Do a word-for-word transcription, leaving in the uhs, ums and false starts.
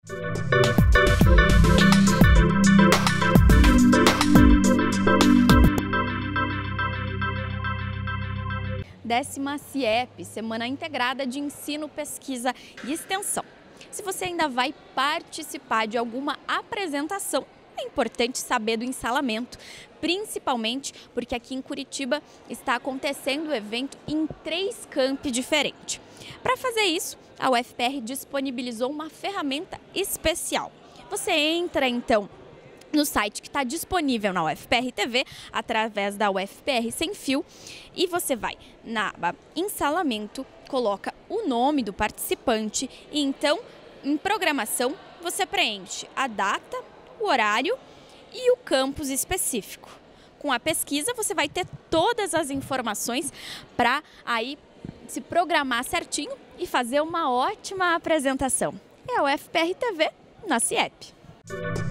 Décima CIEP, Semana Integrada de Ensino, Pesquisa e Extensão. Se você ainda vai participar de alguma apresentação, é importante saber do ensalamento, principalmente porque aqui em Curitiba está acontecendo o evento em três campi diferentes. Para fazer isso, a U F P R disponibilizou uma ferramenta especial. Você entra então no site que está disponível na U F P R T V, através da U F P R Sem Fio, e você vai na aba Ensalamento, coloca o nome do participante e então, em programação, você preenche a data, o horário e o campus específico. Com a pesquisa, você vai ter todas as informações para aí se programar certinho e fazer uma ótima apresentação. É a U F P R T V na CIEP.